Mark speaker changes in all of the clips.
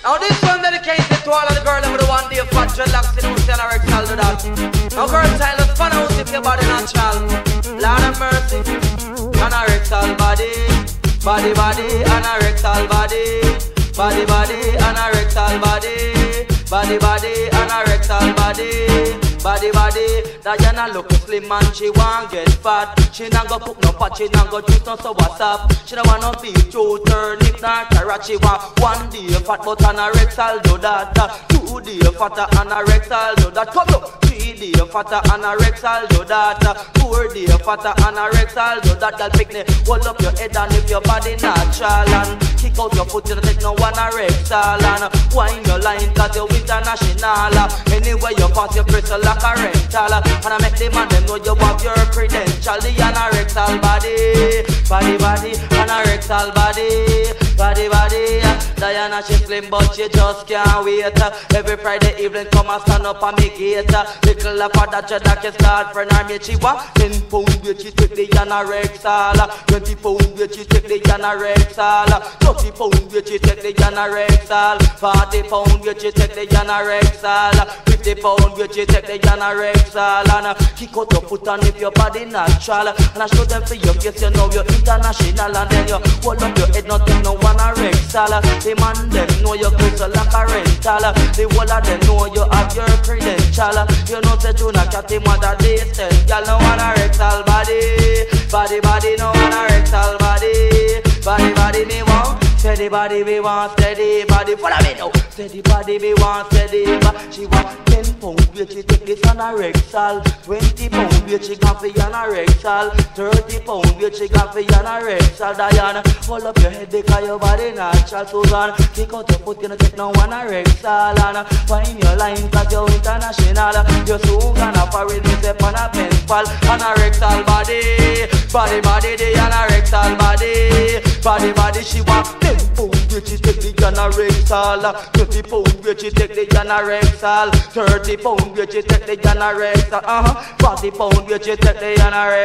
Speaker 1: Now this one dedicated to all of the girls with the one day fat dreadlocks in who's anorexial do that. Now girl child, just find out if your body natural. Lord of mercy, anorexial body, body body, anorexial body, body body, anorexial body, body body, anorexial body. Body, body, Diana look slim and she want get fat. She not go cook no pot, she not go juice no so what's up. She don't want no beef, two turnip nor carrot. She want one day fat but anorexial do that. 2 day fatter anorexial do that. Come up, 3 day fatter anorexial do that. 4 day fatter anorexial do that. Girl pick me, hold up your head and if your body natural and kick out your foot, you don't take no anorexial and wind your line 'cause you're international. Anywhere you pass your press like a rental, and I make the man them know you have your credential. The anorexial body, body body, anorexial body, body body. Diana she slim but she just can't wait. Every Friday evening come and stand up on me gate. Little for that dreadlock is start for her mate. She want 10 pound weight she take the anorexial, 20 pound weight she take the anorexial, 30 pound weight she take the anorexial, 40 pound weight she take the anorexial, 50 pound weight she take the anorexial. And kick out your foot and if your body natural, and I show them for your face, you know you're international. And then you hold up your head, not take no anorexial. The man them know you're close like a rental. The whole of them know you have your credential. You know say you not cat him mother they tell y'all no anorexial body, body body, no anorexial body, body body me want. Steady body we want, steady body. Follow me now. Steady body we want, steady body. She want 10 pound weight she take this anorexial, 20 pound weight she got for anorexial, 30 pound weight she got for anorexial. Diana, hold up your head because your body natural. Susan, kick out your foot, you don't take no anorexial. And find your line 'cause you're international. You're soon gonna parade me step on a pen pal. Anorexial body, body body, the anorexial body, body body. She want 10 pound weight she take the anorexial, 20 pound weight she take the anorexial, 30 pound weight she take the anorexial, 40 pound weight she take the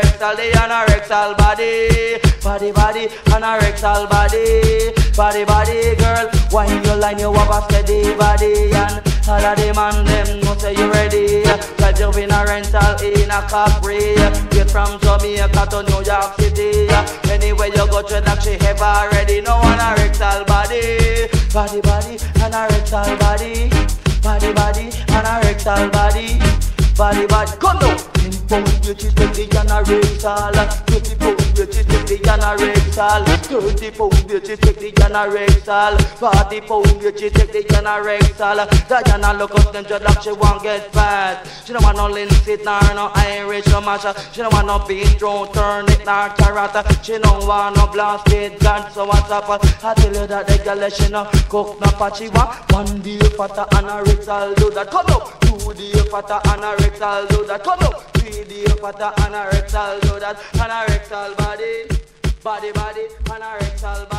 Speaker 1: anorexial body, body body, anorexial body, body body. Girl, wine your line, you have a steady body, and all of the man them know say you ready. 'Cause you in a rental in a Capri, get from Jamaica to New York City. Anywhere you go, dreadlock she have already. No anorexial body, body body, anorexial body, body body, anorexial body, body body. Come down. 10 pound weight she take the anorexial, 20 pound weight she take the anorexial, 30 pound weight she take the anorexial, 40 pound weight she take the anorexial. Diana look up them dreadlock she want get fat. She don't want no Lindsay nor no Irish no masher. She don't want no beat round turn it nor carrot. She don't want no blasted God so what's up? I tell you that the girl she no cook no pot. She want 1 day fatter anorexial do that. Come up. 2 day fatter anorexial do that. Come up. 3 day fatter anorexial do that. Anorexial body, body body, anorexial body.